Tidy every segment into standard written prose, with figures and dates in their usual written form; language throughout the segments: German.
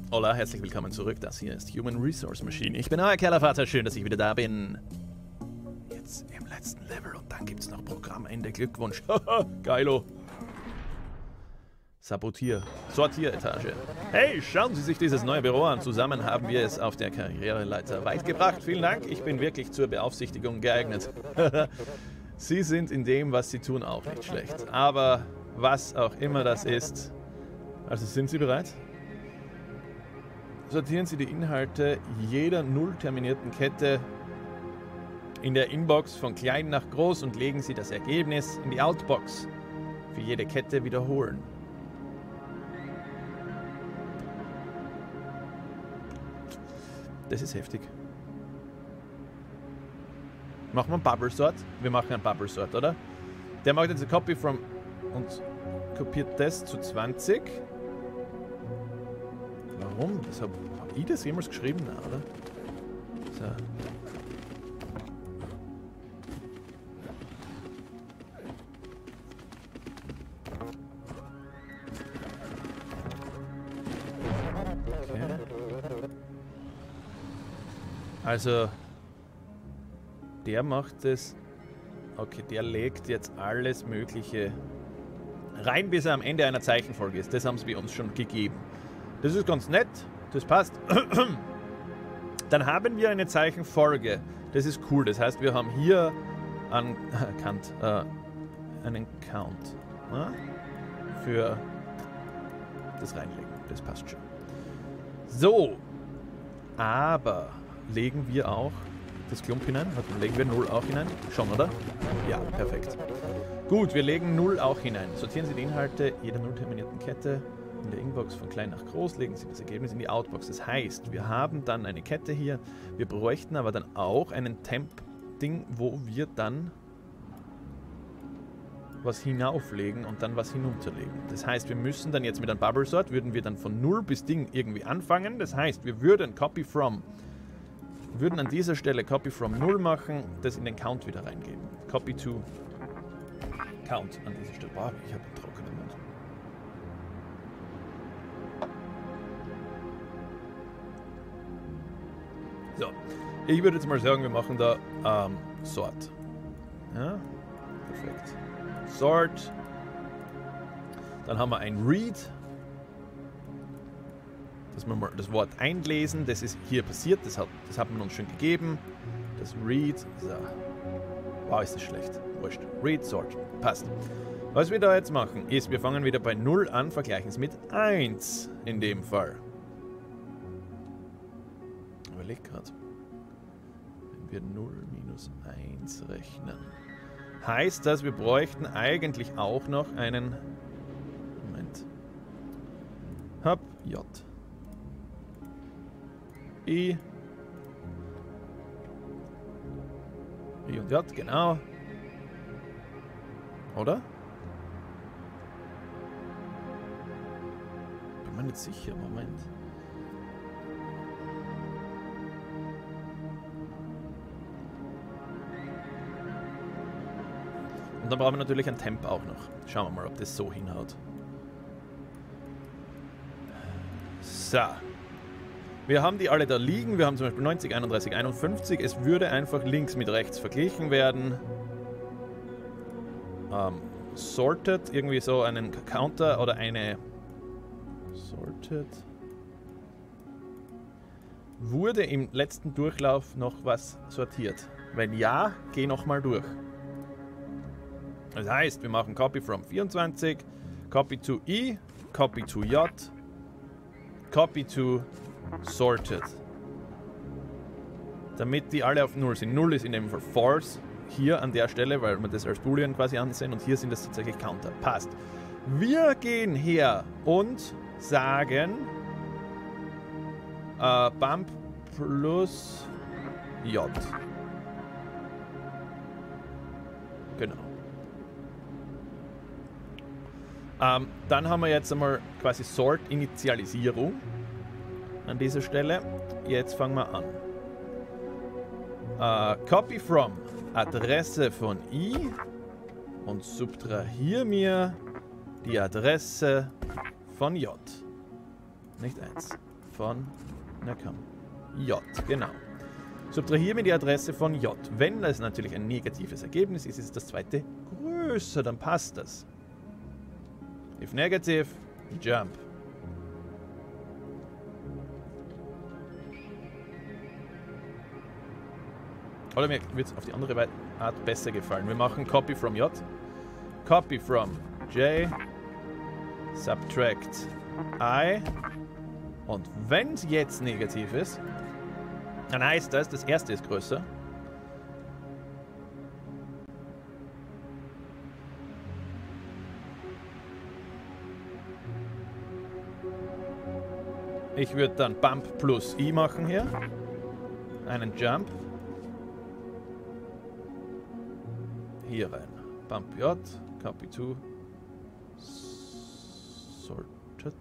Hola, herzlich willkommen zurück. Das hier ist Human Resource Machine. Ich bin euer Kellervater, schön, dass ich wieder da bin. Jetzt im letzten Level und dann gibt es noch Programmende. Glückwunsch. Geilo. Sortieretage. Hey, schauen Sie sich dieses neue Büro an. Zusammen haben wir es auf der Karriereleiter weit gebracht. Vielen Dank, ich bin wirklich zur Beaufsichtigung geeignet. Sie sind in dem, was Sie tun, auch nicht schlecht. Aber was auch immer das ist... Also sind Sie bereit? Sortieren Sie die Inhalte jeder null terminierten Kette in der Inbox von klein nach groß und legen Sie das Ergebnis in die Outbox. Für jede Kette wiederholen. Das ist heftig. Machen wir einen Bubble Sort? Wir machen einen Bubble Sort, oder? Der macht jetzt eine Copy from und kopiert das zu 20. Warum? Hab ich das jemals geschrieben? Nein, oder? So. Okay. Also, der macht es. Okay, der legt jetzt alles Mögliche rein, bis er am Ende einer Zeichenfolge ist. Das haben sie uns schon gegeben. Das ist ganz nett, das passt. Dann haben wir eine Zeichenfolge. Das ist cool. Das heißt, wir haben hier einen Count für das Reinlegen. Das passt schon. So, aber legen wir auch das Klump hinein? Legen wir 0 auch hinein? Schon, oder? Ja, perfekt. Gut, wir legen 0 auch hinein. Sortieren Sie die Inhalte jeder 0 terminierten Kette in der Inbox von klein nach groß, legen Sie das Ergebnis in die Outbox. Das heißt, wir haben dann eine Kette hier, wir bräuchten aber dann auch einen Temp-Ding, wo wir dann was hinauflegen und dann was hinunterlegen. Das heißt, wir müssen dann jetzt mit einem Bubble Sort, würden wir dann von 0 bis Ding irgendwie anfangen. Das heißt, wir würden an dieser Stelle Copy from 0 machen, das in den Count wieder reingeben. Copy to Count an dieser Stelle. Boah, ich habe einen trockenen Mund. So, ich würde jetzt mal sagen, wir machen da Sort. Ja, perfekt. Sort. Dann haben wir ein Read. Dass wir mal das Wort einlesen. Das ist hier passiert. Das hat man uns schon gegeben. Das Read. So. Wow, ist das schlecht. Wurscht. Read, Sort. Passt. Was wir da jetzt machen, ist, wir fangen wieder bei 0 an, vergleichen es mit 1 in dem Fall. Überleg gerade. Wenn wir 0 minus 1 rechnen, heißt das, wir bräuchten eigentlich auch noch einen... Moment. Hab J. I und J, genau. Oder? Bin mir nicht sicher, Moment. Und dann brauchen wir natürlich ein Temp auch noch. Schauen wir mal, ob das so hinhaut. So. Wir haben die alle da liegen. Wir haben zum Beispiel 90, 31, 51. Es würde einfach links mit rechts verglichen werden. Sorted, irgendwie so einen Counter oder eine... Sorted. Wurde im letzten Durchlauf noch was sortiert? Wenn ja, geh nochmal durch. Das heißt, wir machen Copy from 24, Copy to I, Copy to J, Copy to Sorted. Damit die alle auf 0 sind. 0 ist in dem Fall False, hier an der Stelle, weil wir das als Boolean quasi ansehen und hier sind das tatsächlich Counter. Passt. Wir gehen her und sagen Bump plus J. Genau. Dann haben wir jetzt einmal quasi Sort-Initialisierung an dieser Stelle. Jetzt fangen wir an. Copy from Adresse von I und subtrahiere mir die Adresse von J. Nicht 1. von, na komm, J, genau. Subtrahiere mir die Adresse von J. Wenn das natürlich ein negatives Ergebnis ist, ist das zweite größer, dann passt das. If negative, jump. Oder mir wird es auf die andere Art besser gefallen. Wir machen Copy from J, Copy from J, Subtract I. Und wenn es jetzt negativ ist, dann heißt das, das erste ist größer. Ich würde dann Bump plus I machen hier. Einen Jump. Hier rein. Bump J, Copy to, Sorted.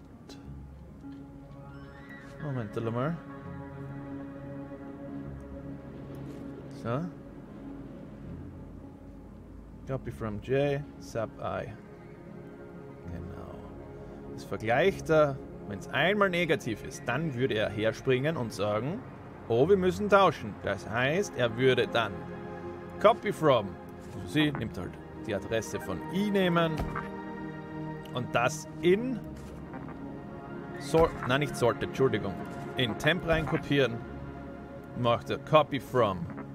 Moment mal. So. Copy from J, Sub I. Genau. Das vergleicht er, wenn es einmal negativ ist, dann würde er herspringen und sagen, oh, wir müssen tauschen. Das heißt, er würde dann Copy from, sie nimmt halt die Adresse von I nehmen und das in nicht Sorted, Entschuldigung, in Temp rein kopieren, macht er Copy from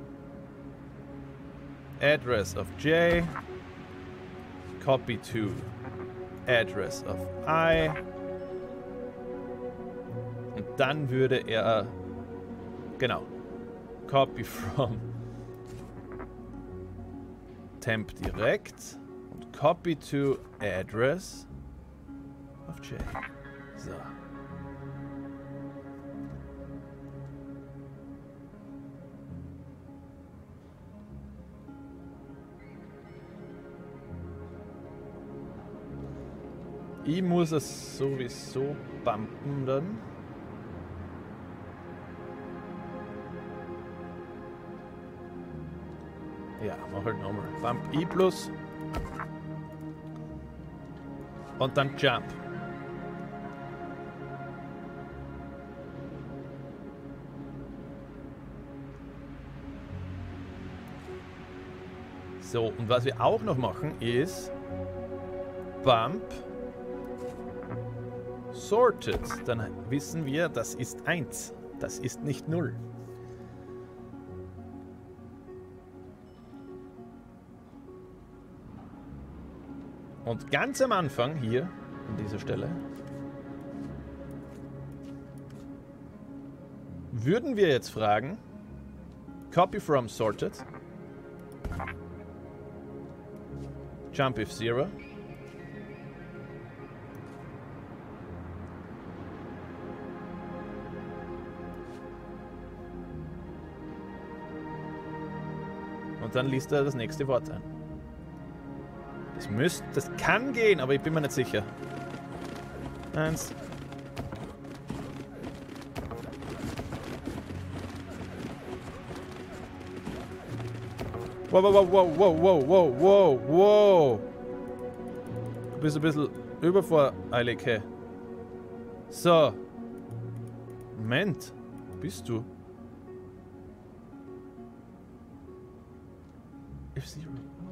Address of J, Copy to Address of I und dann würde er, genau, Copy from Temp direkt und Copy to Address of J. So. Ich muss es sowieso bumpen dann. Ja, mach halt nochmal. Bump I plus. Und dann Jump. So, und was wir auch noch machen ist Bump Sorted. Dann wissen wir, das ist 1. Das ist nicht 0. Und ganz am Anfang hier, an dieser Stelle, würden wir jetzt fragen, Copy from Sorted, Jump if 0, und dann liest er das nächste Wort ein. Das kann gehen, aber ich bin mir nicht sicher. 1. Wow, wow, wow, wow, wow, wow, wow, wow. Du bist ein bisschen übervoreilig, hey. So. Moment. Bist du? F0.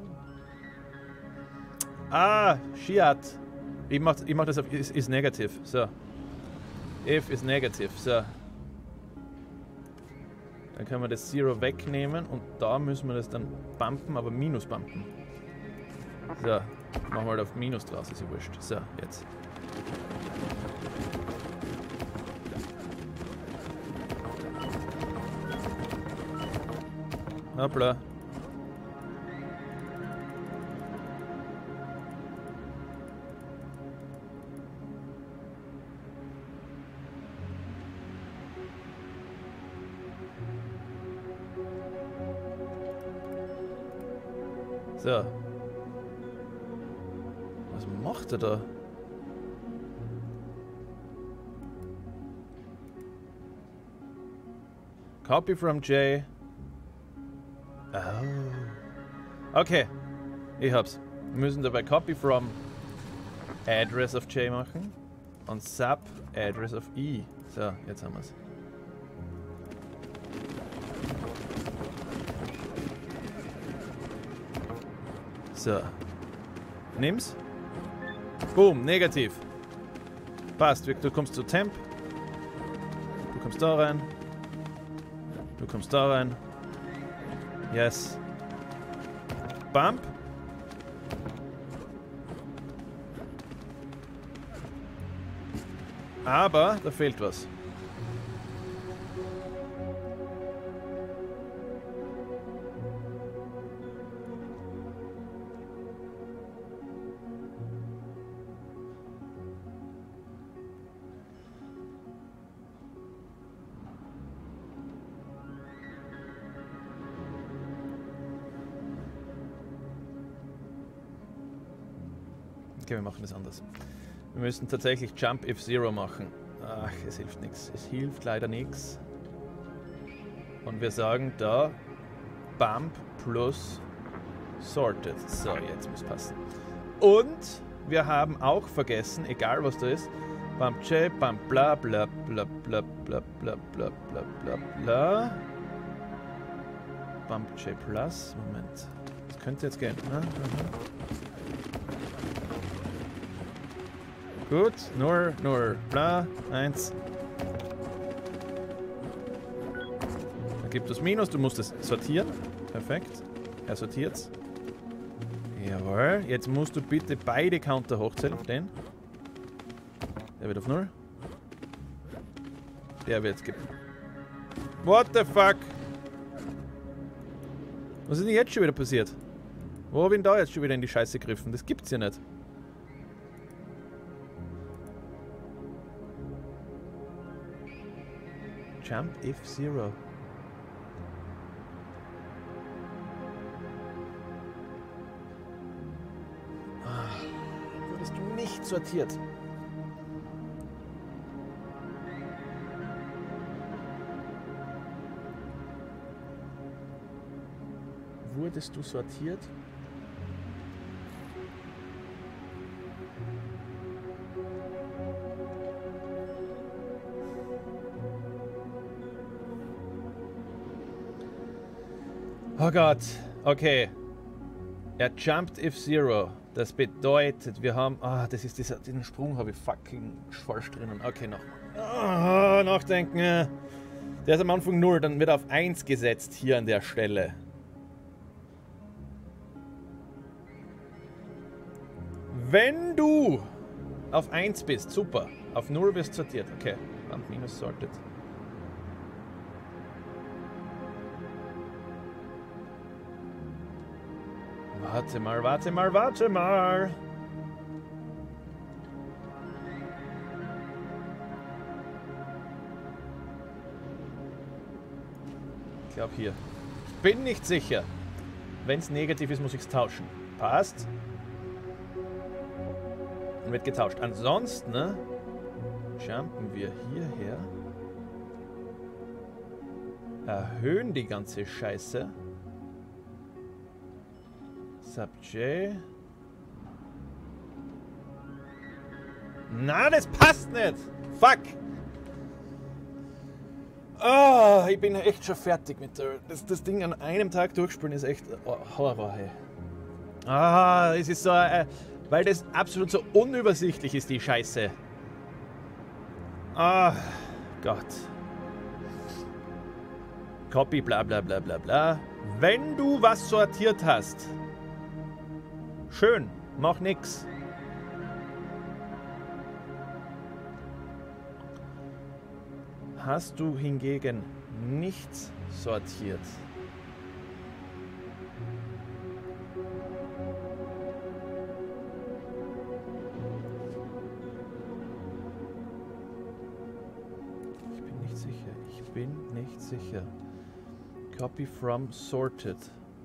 Ah, Shiat. Ich mach das auf is negative. So. If is negative. So. Dann können wir das 0 wegnehmen und da müssen wir das dann bumpen, aber minus bumpen. So. Machen wir halt auf Minus draus, ist ja wurscht. So, jetzt. Hoppla. So. Was macht er da? Copy from J. Oh. Okay. Ich hab's. Wir müssen dabei Copy from Address of J machen und Sub Address of I. So, jetzt haben wir es. So. Nimm's. Boom, negativ. Passt, du kommst zu Temp. Du kommst da rein. Du kommst da rein. Yes. Bump. Aber da fehlt was. Okay, wir machen das anders. Wir müssen tatsächlich Jump F0 machen. Ach, es hilft nichts. Es hilft leider nichts. Und wir sagen da Bump plus Sorted. So, jetzt muss passen. Und wir haben auch vergessen, egal was da ist, Bump J, Bump bla bla bla bla bla bla bla bla bla bla. Bump J plus. Moment. Das könnte jetzt gehen. Ne? Gut, nur, bla, 1. Da gibt es Minus, du musst es sortieren. Perfekt. Er sortiert's. Jawohl. Jetzt musst du bitte beide Counter hochzählen auf den. Der wird auf 0. Der wird skippen. What the fuck? Was ist denn jetzt schon wieder passiert? Wo habe ich denn da jetzt schon wieder in die Scheiße gegriffen? Das gibt's ja nicht. Jump F0. Wurdest du nicht sortiert? Wurdest du sortiert? Oh Gott, okay. Er jumpt F0. Das bedeutet, wir haben... Ah, das ist dieser... Den Sprung habe ich fucking falsch drinnen. Okay, nochmal. Nachdenken. Der ist am Anfang 0, dann wird er auf 1 gesetzt hier an der Stelle. Wenn du auf 1 bist, super. Auf 0 wirst sortiert. Okay, Bump minus sorted. Warte mal. Ich glaube hier. Bin nicht sicher. Wenn es negativ ist, muss ich es tauschen. Passt. Und wird getauscht. Ansonsten, ne, jumpen wir hierher. Erhöhen die ganze Scheiße. Sub J. Na, das passt nicht. Fuck. Oh, ich bin echt schon fertig mit der... Das Ding an einem Tag durchspielen ist echt Horror, hey. Ah, es ist so... weil das absolut so unübersichtlich ist, die Scheiße. Ah, Gott. Copy, bla bla bla bla bla. Wenn du was sortiert hast... Schön, mach nix. Hast du hingegen nichts sortiert? Ich bin nicht sicher. Copy from sorted.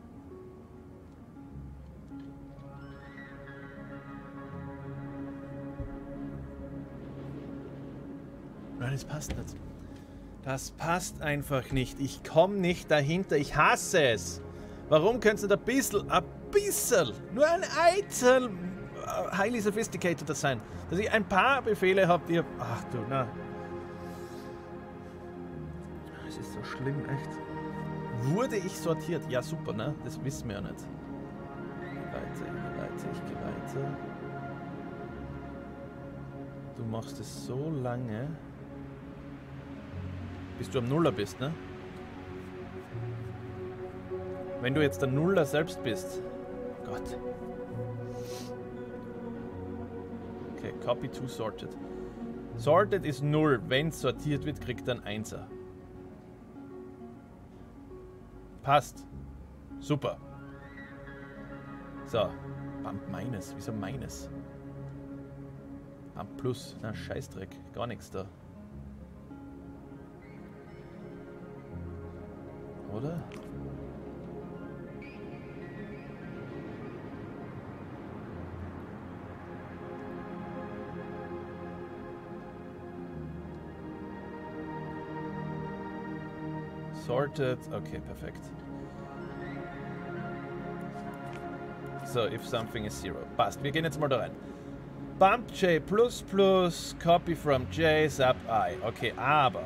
Nein, das passt nicht. Das passt einfach nicht. Ich komme nicht dahinter. Ich hasse es. Warum könntest du da ein bisschen, nur ein Eitel highly sophisticated sein? Dass ich ein paar Befehle habe, die... Ach du, na. ist so schlimm, echt. Wurde ich sortiert? Ja, super, ne? Das wissen wir ja nicht. Ich gehe weiter. Du machst es so lange, bis du am Nuller bist, ne? Wenn du jetzt der Nuller selbst bist. Oh Gott. Okay, copy to sorted. Sorted ist 0. Wenn sortiert wird, kriegt er ein 1er. Passt. Super. So. Bump minus. Wieso minus? Bump plus. Na, Scheißdreck. Gar nichts da. Oder? Sorted. Okay, perfekt. So, if something is 0. Passt. Wir gehen jetzt mal da rein. Bump J++, copy from J, sub I. Okay, aber...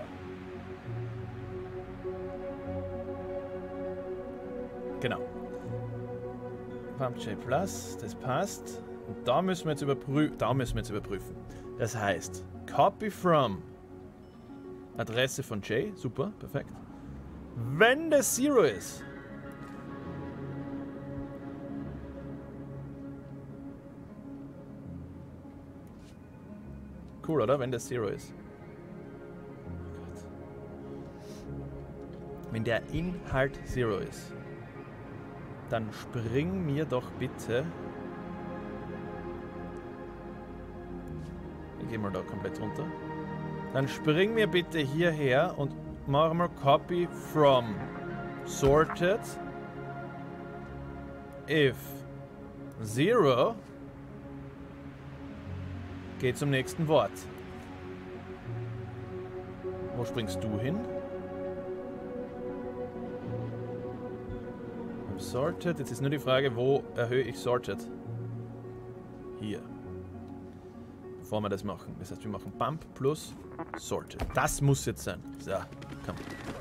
Genau. Bump J+, das passt. Und da müssen wir jetzt überprüfen. Das heißt, copy from Adresse von J. Super, perfekt. Wenn das 0 ist. Cool, oder? Wenn das 0 ist. Oh Gott. Wenn der Inhalt 0 ist, dann spring mir doch bitte. Ich gehe mal da komplett runter. Dann spring mir bitte hierher und mach mal Copy from sorted if 0 geht zum nächsten Wort. Wo springst du hin? Sorted. Jetzt ist nur die Frage, wo erhöhe ich sorted? Hier. Bevor wir das machen. Das heißt, wir machen Bump plus sorted. Das muss jetzt sein. So, komm.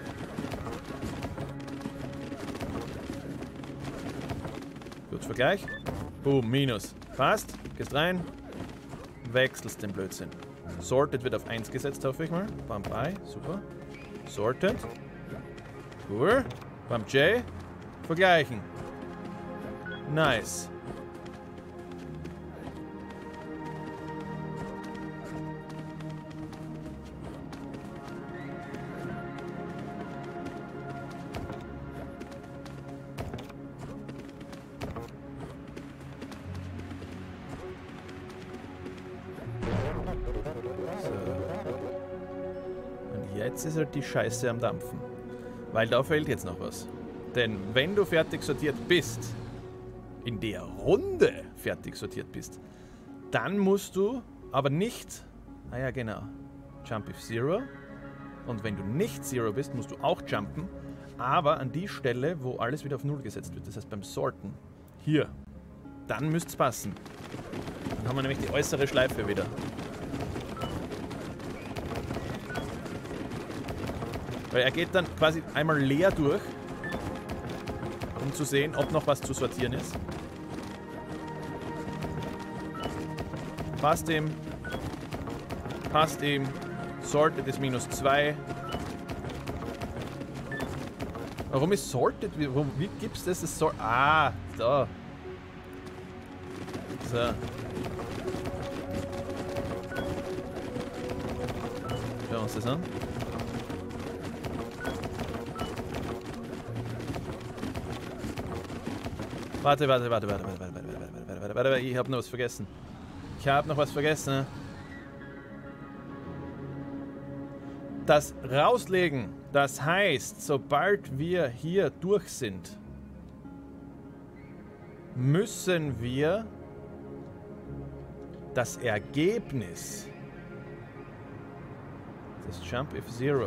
Kurz Vergleich. Boom, minus. Passt. Gehst rein. Wechselst den Blödsinn. Sorted wird auf 1 gesetzt, hoffe ich mal. Bump I, super. Sorted. Cool. Bump J. Vergleichen. Nice. Jetzt ist halt die Scheiße am Dampfen. Weil da fehlt jetzt noch was. Denn wenn du fertig sortiert bist, in der Runde fertig sortiert bist, dann musst du aber nicht, naja genau, Jump if 0. Und wenn du nicht 0 bist, musst du auch jumpen, aber an die Stelle, wo alles wieder auf 0 gesetzt wird. Das heißt beim Sorten. Hier. Dann müsste es passen. Dann haben wir nämlich die äußere Schleife wieder. Weil er geht dann quasi einmal leer durch, um zu sehen, ob noch was zu sortieren ist. Passt ihm. Passt ihm. Sorted ist -2. Warum ist sorted? Wie gibt's das? Ah, da. So. Schauen wir uns das an. Warte, ich habe noch was vergessen. Das Rauslegen, das heißt, sobald wir hier durch sind, müssen wir das Ergebnis, das Jump if 0,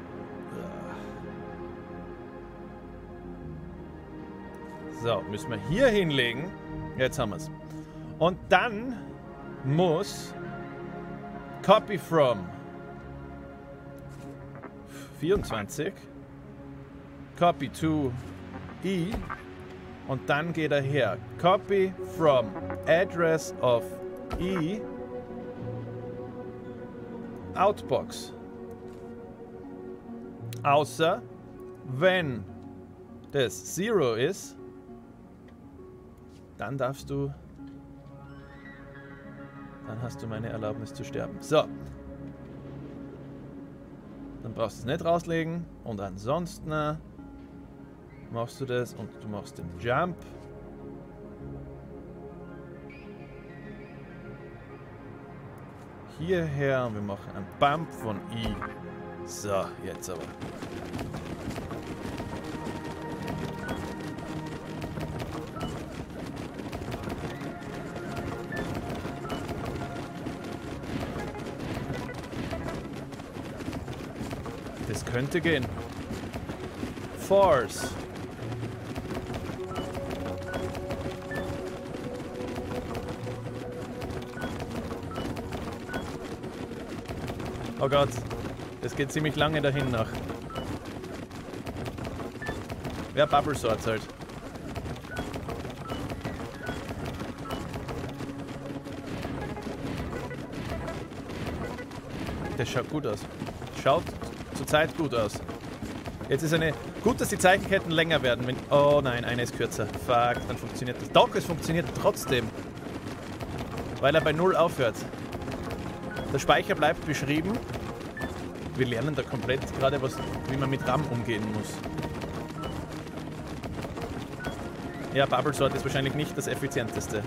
so, müssen wir hier hinlegen. Jetzt haben wir es. Und dann muss Copy from 24 Copy to E und dann geht er her. Copy from address of E Outbox. Außer wenn das 0 ist, dann darfst du, dann hast du meine Erlaubnis zu sterben. So. Dann brauchst du es nicht rauslegen und ansonsten machst du das und du machst den Jump. Hierher und wir machen einen Bump von I. So, jetzt aber. Das könnte gehen. Force. Oh Gott, das geht ziemlich lange dahin nach. Ja, Bubble Swords halt. Das schaut gut aus. Schaut zurzeit gut aus. Jetzt ist eine... Gut, dass die Zeichenketten länger werden. Wenn, oh nein, eine ist kürzer. Fuck, dann funktioniert das. Doch, es funktioniert trotzdem. Weil er bei 0 aufhört. Der Speicher bleibt beschrieben. Wir lernen da komplett gerade, wie man mit RAM umgehen muss. Ja, Bubble Sword ist wahrscheinlich nicht das effizienteste.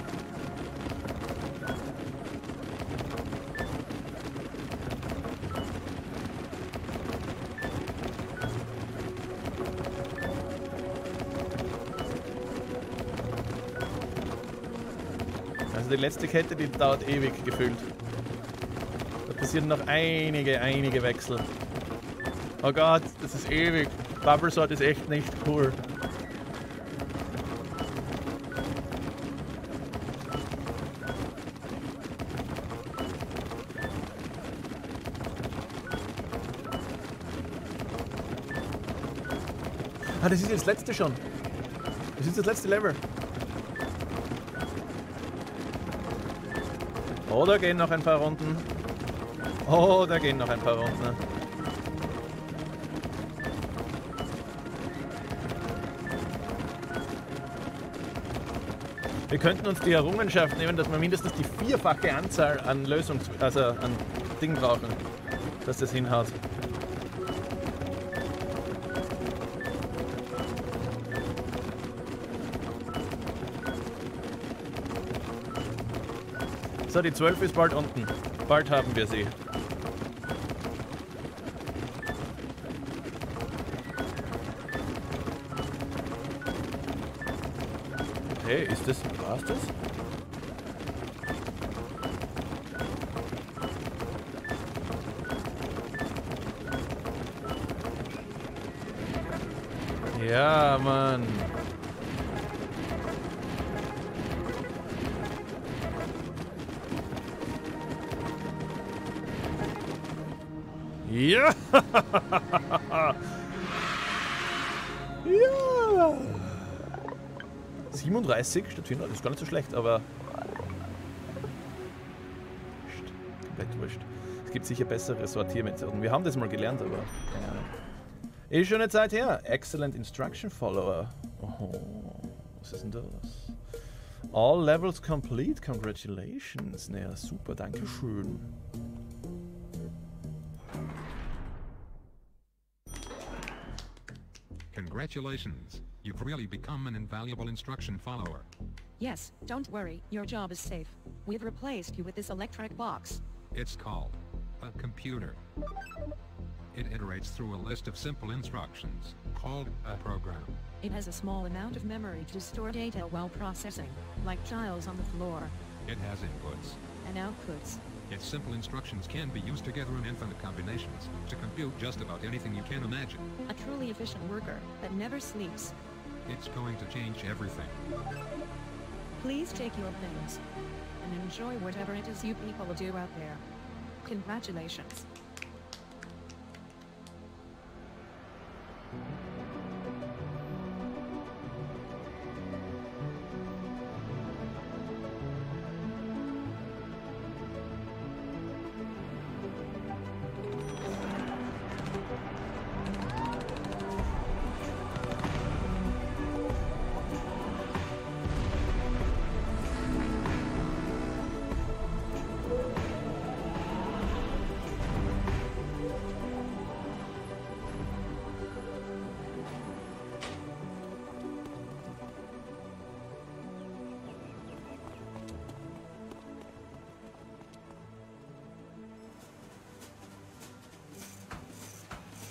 Also die letzte Kette, die dauert ewig gefühlt. Da passieren noch einige Wechsel. Oh Gott, das ist ewig. Bubble Sword ist echt nicht cool. Ah, das ist jetzt das letzte schon. Das ist das letzte Level. Oh, da gehen noch ein paar Runden. Oh, da gehen noch ein paar Runden. Wir könnten uns die Errungenschaft nehmen, dass wir mindestens die 4-fache Anzahl an an Dingen brauchen, dass das hinhaut. So, die 12 ist bald unten. Bald haben wir sie. Hey, ist das... War's das? Ja, Mann. Ja! Ja! 37 statt 400, das ist gar nicht so schlecht, aber... Komplett wurscht. Es gibt sicher bessere Sortiermethoden. Wir haben das mal gelernt, aber keine Ahnung. Ist schon eine Zeit her. Excellent Instruction Follower. Oh, was ist denn das? All levels complete. Congratulations. Naja, super, danke schön. Congratulations. You've really become an invaluable instruction follower. Yes, don't worry, your job is safe. We've replaced you with this electric box. It's called a computer. It iterates through a list of simple instructions, called a program. It has a small amount of memory to store data while processing, like tiles on the floor, It has inputs. and outputs. Its simple instructions can be used together in infinite combinations to compute just about anything you can imagine. A truly efficient worker that never sleeps. It's going to change everything. Please take your things and enjoy whatever it is you people do out there. Congratulations.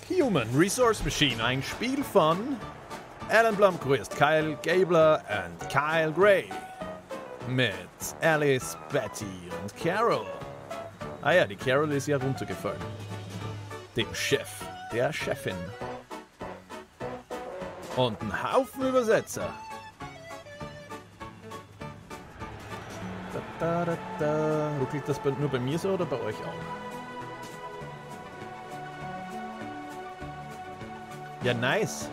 Human Resource Machine, ein Spiel von Alan Blomqvist, Kyle Gabler und Kyle Gray. Mit Alice, Betty und Carol. Ah ja, die Carol ist ja runtergefallen. Dem Chef, der Chefin. Und ein Haufen Übersetzer. Ruckelt das nur bei mir so oder bei euch auch? Ja, nice.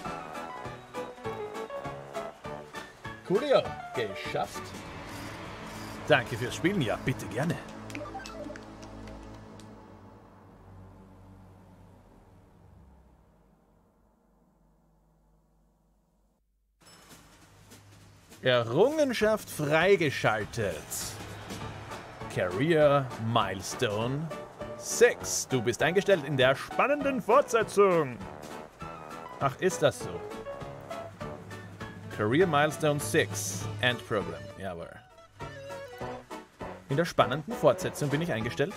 Coolio, geschafft. Danke fürs Spielen, ja, bitte gerne. Errungenschaft freigeschaltet. Career Milestone 6. Du bist eingestellt in der spannenden Fortsetzung. Ach, ist das so? Career Milestone 6. End Program. Jawohl. In der spannenden Fortsetzung bin ich eingestellt.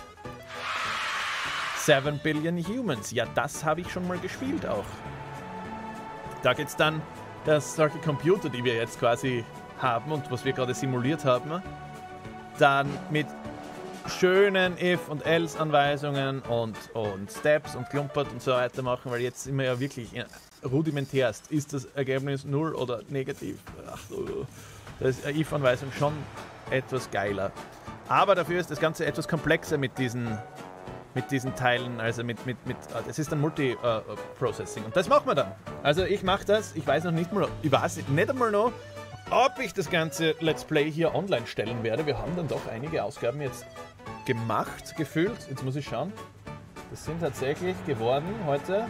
7 Billion Humans. Ja, das habe ich schon mal gespielt auch. Da geht's dann, dass solche Computer, die wir jetzt quasi haben und was wir gerade simuliert haben, dann mit schönen If- und Else-Anweisungen und Steps und Klumpert und so weiter machen, weil jetzt sind wir ja wirklich rudimentärst. Ist das Ergebnis 0 oder negativ? Ach, da ist eine If-Anweisung schon etwas geiler. Aber dafür ist das Ganze etwas komplexer mit diesen Teilen, also das ist dann Multi-Processing und das machen wir dann. Also ich mache das, ich weiß noch nicht mal, ich weiß nicht einmal noch, ob ich das ganze Let's Play hier online stellen werde. Wir haben dann doch einige Ausgaben jetzt gemacht, gefühlt. Jetzt muss ich schauen. Das sind tatsächlich geworden heute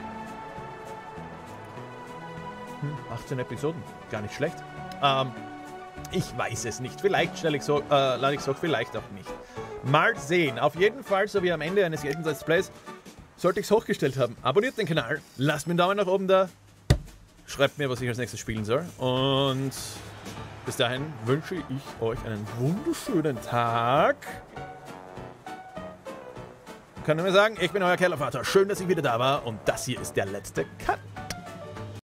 18 Episoden. Gar nicht schlecht. Ich weiß es nicht. Vielleicht lade ich so, vielleicht auch nicht. Mal sehen. Auf jeden Fall, so wie am Ende eines jeden Let's Plays, sollte ich es hochgestellt haben. Abonniert den Kanal, lasst mir einen Daumen nach oben da, schreibt mir, was ich als nächstes spielen soll. Und bis dahin wünsche ich euch einen wunderschönen Tag. Kann nur sagen, ich bin euer Kellervater. Schön, dass ich wieder da war. Und das hier ist der letzte Cut.